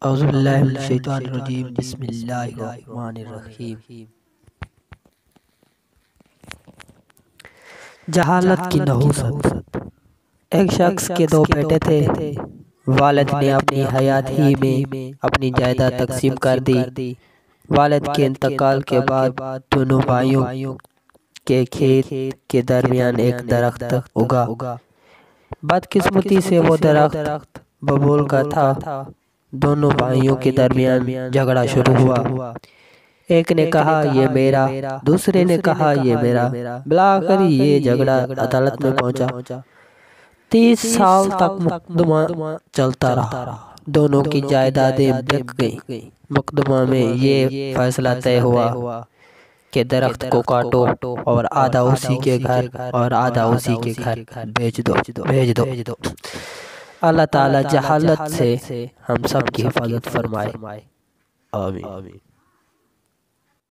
اعوذ باللہ من الشیطان الرجیم بسم اللہ الرحمن الرحیم۔ جہالت کی نحوست۔ ایک شخص کے دو بیٹے تھے۔ والد نے اپنی حیات ہی میں اپنی جائیداد تقسیم کر دی۔ والد کے انتقال کے بعد دونوں بھائیوں کے کھیت کے درمیان ایک درخت اگا۔ بدقسمتی سے وہ درخت ببول کا تھا۔ دونوں بھائیوں کے درمیان جھگڑا شروع ہوا۔ ایک نے کہا یہ میرا، دوسرے نے کہا یہ میرا۔ بالآخر یہ جھگڑا عدالت میں پہنچا۔ 30 سال تک مقدمہ چلتا رہا۔ دونوں کی جائیدادیں بک گئیں۔ مقدمہ میں یہ فیصلہ طے ہوا کہ درخت کو کاٹو اور آدھا اسی کے گھر اور آدھا اسی کے گھر بھیج دو۔ اللہ تعالی جہالت سے ہم سب کی حفاظت فرمائے، آمین۔